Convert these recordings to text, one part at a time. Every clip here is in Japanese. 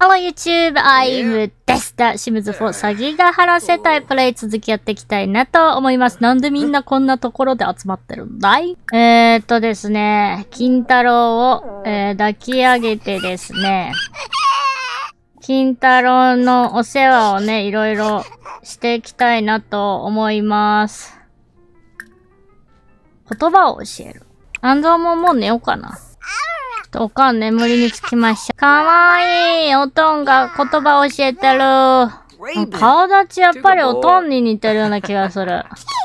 Hello YouTube, I'm です。清水4詐欺が晴らせたいプレイ続きやっていきたいなと思います。なんでみんなこんなところで集まってるんだい？ですね、金太郎を、抱き上げてですね、金太郎のお世話をね、いろいろしていきたいなと思います。言葉を教える。安蔵ももう寝ようかな。おかん眠りにつきました。かわいいおとんが言葉を教えてる。顔立ちやっぱりおとんに似てるような気がする。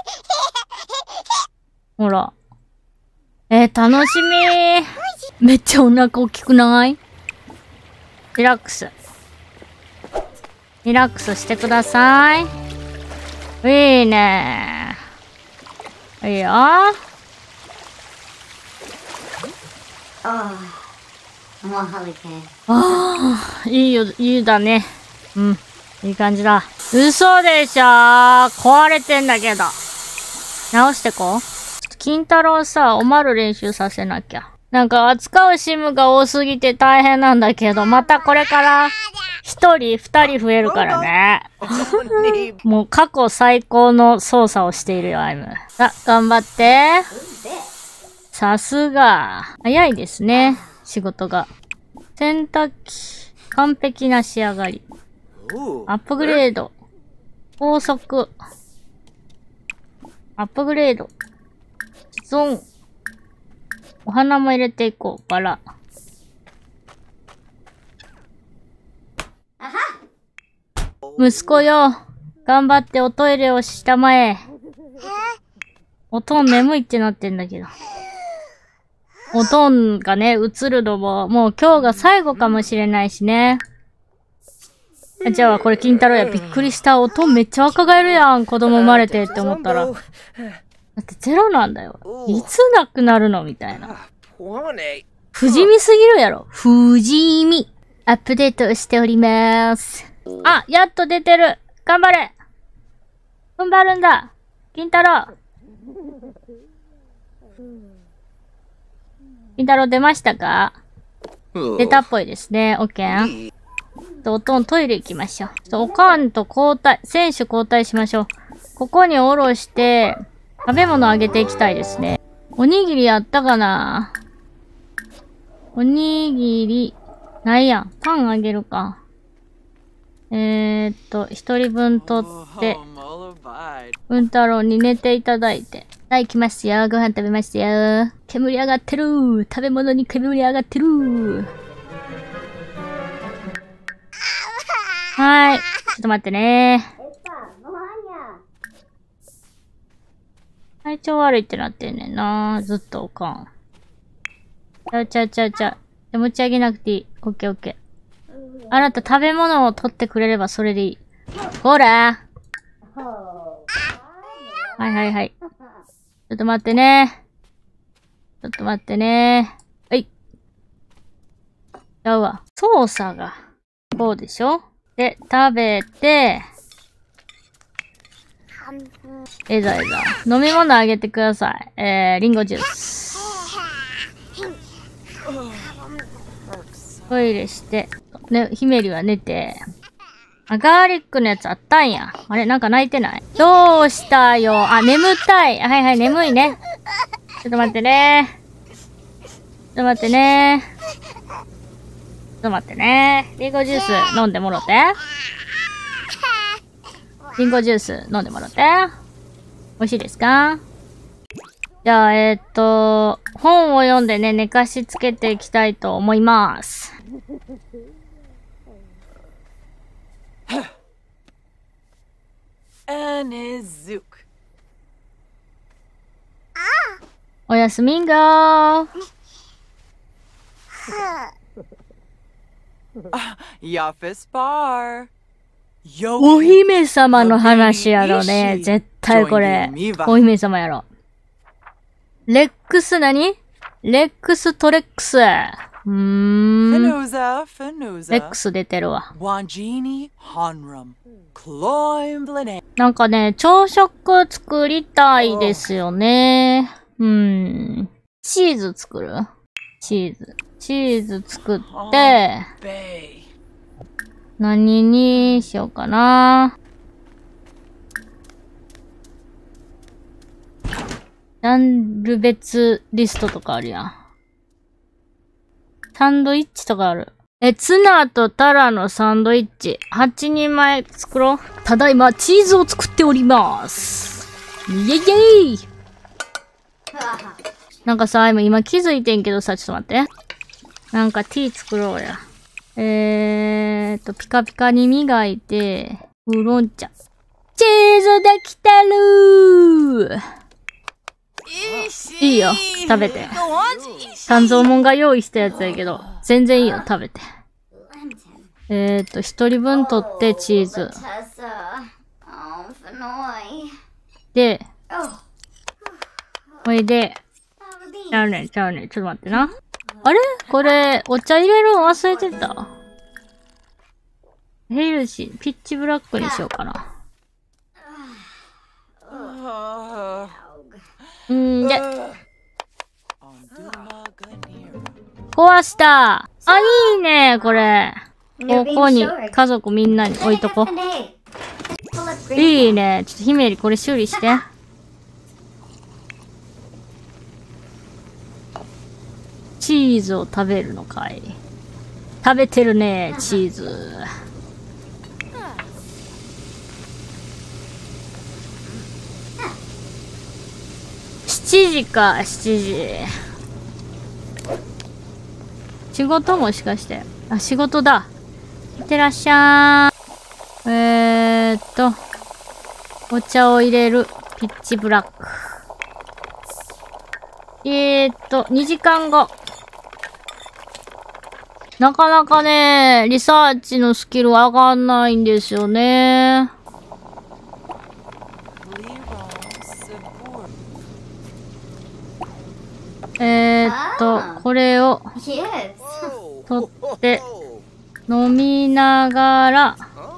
ほら。楽しみ。めっちゃお腹大きくない？リラックス。リラックスしてください。いいね。いいよ。いいよ、いいだね。うん、いい感じだ。嘘でしょー。壊れてんだけど。直してこう。金太郎さ、おまる練習させなきゃ。なんか扱うシムが多すぎて大変なんだけど、またこれから一人、二人増えるからね。もう過去最高の操作をしているよ、アイム。さ、頑張って。さすが。早いですね。仕事が。洗濯機。完璧な仕上がり。アップグレード。高速。アップグレード。ゾーン。お花も入れていこう。バラ。息子よ。頑張っておトイレをしたまえ。おとん眠いってなってんだけど。おとんがね、映るのも、もう今日が最後かもしれないしね。じゃあ、これ金太郎や。びっくりした。おとんめっちゃ若返るやん。子供生まれてって思ったら。だってゼロなんだよ。いつ亡くなるのみたいな。不死身すぎるやろ。不死身。アップデートしております。あ、やっと出てる。頑張れ。踏ん張るんだ。金太郎。金太郎出ましたか？出たっぽいですね。オッケー。おとんトイレ行きましょう。おかんと交代、選手交代しましょう。ここにおろして、食べ物あげていきたいですね。おにぎりやったかな？おにぎり、ないやん。パンあげるか。一人分取って、うん太郎に寝ていただいて。はい、来ますよ。ご飯食べましたよ。煙上がってる。食べ物に煙上がってる。はい。ちょっと待ってね。体調悪いってなってんねんな。ずっとおかん。ちゃ。持ち上げなくていい。オッケーオッケー。あなた食べ物を取ってくれればそれでいい。ほら。はい。ちょっと待ってね。はい。ちゃうわ。操作が。こうでしょ？で、食べて、えざ。飲み物あげてください。リンゴジュース。トイレして、ね、ひめりは寝て、あ、ガーリックのやつあったんや。あれなんか泣いてない？どうしたよ。あ、眠たい。はい、眠いね。ちょっと待ってね。リンゴジュース飲んでもろて。リンゴジュース飲んでもろて。美味しいですか？じゃあ、本を読んでね、寝かしつけていきたいと思います。おやすみんごー。お姫様の話やろね。絶対これ。お姫様やろ。レックス何？レックストレックス。レックス出てるわ。なんかね、朝食作りたいですよね。チーズ作る？チーズ作って、 何にしようかな。ジャンル別リストとかあるやん。サンドイッチとかある。ツナとタラのサンドイッチ。8人前作ろう。ただいま、チーズを作っております。イェイイェイなんかさ、今気づいてんけどさ、ちょっと待って。なんかティー作ろうや。ピカピカに磨いて、ウーロン茶。チーズできてるいいよ、食べて。肝臓もんが用意したやつやけど、全然いいよ、食べて。一人分取ってチーズ。で、ほいで、ちゃうねん、ちょっと待ってな。あれこれ、お茶入れるん忘れてた。ヘルシー、ピッチブラックにしようかな。で。壊した。あ、いいね、これ。ここに家族みんなに置いとこ。いいね。ちょっとひめりこれ修理して。チーズを食べるのかい。食べてるね、チーズ。7時か、7時。仕事もしかして。あ、仕事だ。いってらっしゃー。お茶を入れる。ピッチブラック。2時間後。なかなかね、リサーチのスキル上がんないんですよね。これを取って飲みながら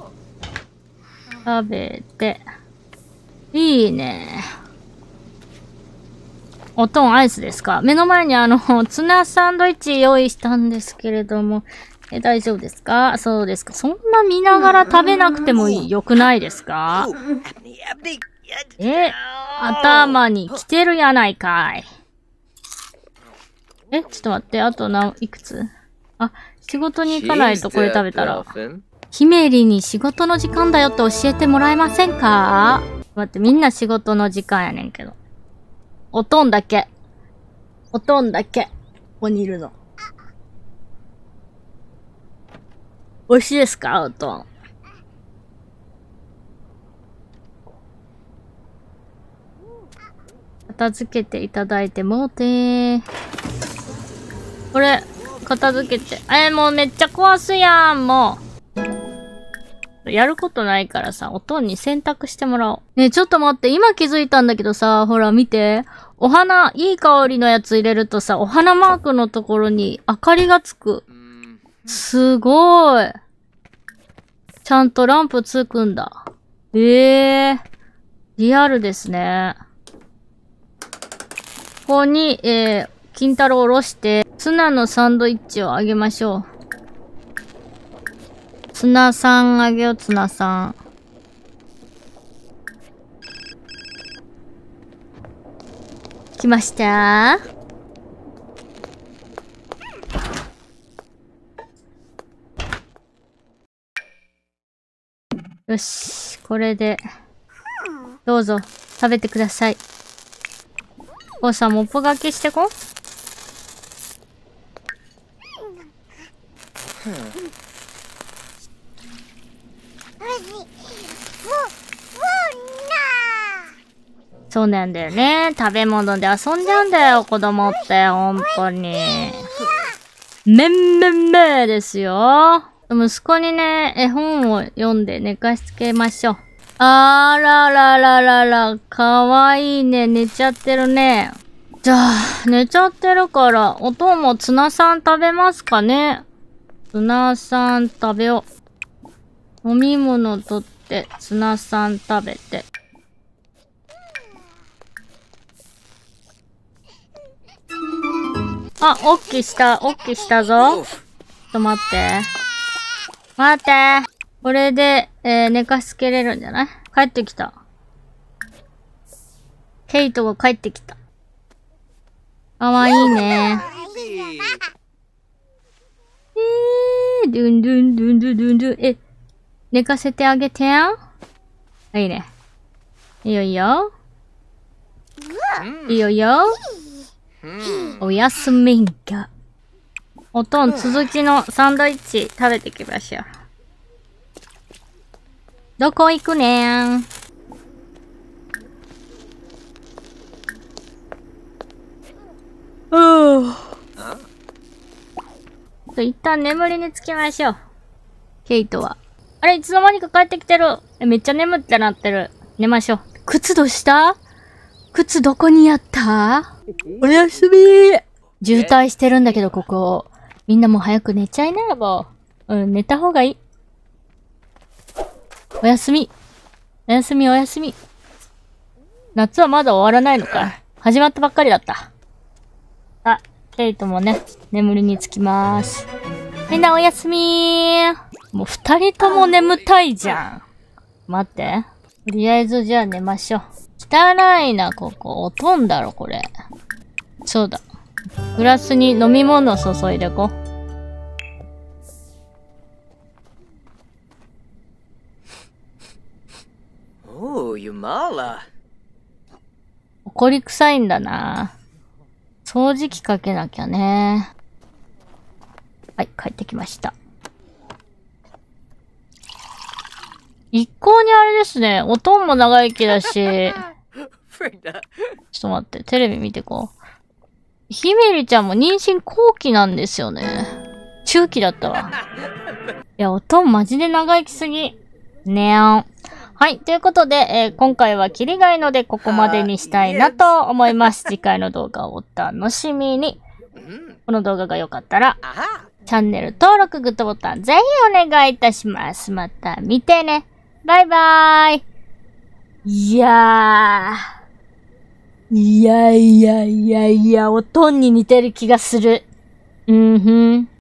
食べていいね。おとんアイスですか？目の前にツナサンドイッチ用意したんですけれども、大丈夫ですか？そうですか。そんな見ながら食べなくてもよくないですか？頭に来てるやないかい。ちょっと待って、あといくつ？あ、仕事に行かないとこれ食べたら。ひめりに仕事の時間だよって教えてもらえませんか？待って、みんな仕事の時間やねんけど。おとんだけ。ここにいるの。美味しいですか？おとん。片付けていただいてもうてー。これ、片付けて。もうめっちゃ壊すやん、もう。やることないからさ、おとんに洗濯してもらおう。ねえ、ちょっと待って、今気づいたんだけどさ、ほら見て。お花、いい香りのやつ入れるとさ、お花マークのところに明かりがつく。すごい。ちゃんとランプつくんだ。リアルですね。ここに、金太郎をおろして、ツナのサンドイッチをあげましょう。ツナさんあげよう、ツナさん。来ましたよし、これで、どうぞ、食べてください。お父さん、モップがけしてこ。そうなんだよね。食べ物で遊んじゃうんだよ、子供って、ほんとに。めんめんめーですよ。息子にね、絵本を読んで寝かしつけましょう。あららららら、かわいいね。寝ちゃってるね。じゃあ、寝ちゃってるから、おとんもツナさん食べますかね？ツナさん食べよう。飲み物取って、ツナさん食べて。あ、オッキーしたぞ。ちょっと待って。待って。 これで、寝かしつけれるんじゃない？帰ってきた。ケイトが帰ってきた。かわいいね。ドゥンドゥンドゥンドゥンドゥンドゥン。寝かせてあげてやん。いいね。いいよいいよ。いいよいいよ。おやすみんか。おとん、続きのサンドイッチ食べてきましょう。どこ行くねん。一旦眠りにつきましょう。ケイトは。あれ、いつの間にか帰ってきてる。めっちゃ眠ってなってる。寝ましょう。靴どうした？靴どこにやった？おやすみー。渋滞してるんだけど、ここ。みんなもう早く寝ちゃいなよ、もう。うん、寝た方がいい。おやすみ。おやすみ、おやすみ。夏はまだ終わらないのか。始まったばっかりだった。あ、ケイトもね、眠りにつきまーす。みんなおやすみー。もう二人とも眠たいじゃん。待って。とりあえずじゃあ寝ましょう。汚いな、ここ。おとんだろ、これ。そうだ。グラスに飲み物注いでこ。 おー、ユマーラ。 怒り臭いんだな。掃除機かけなきゃね。はい、帰ってきました。一向にあれですね。おとんも長生きだし。ちょっと待って、テレビ見てこう。ひめりちゃんも妊娠後期なんですよね。中期だったわ。いや、おとんマジで長生きすぎ。ねーん。はい。ということで、今回はキリがいのでここまでにしたいなと思います。次回の動画をお楽しみに。この動画が良かったら、チャンネル登録、グッドボタンぜひお願いいたします。また見てね。バイバーイ。いや、おとんに似てる気がする。うんふん。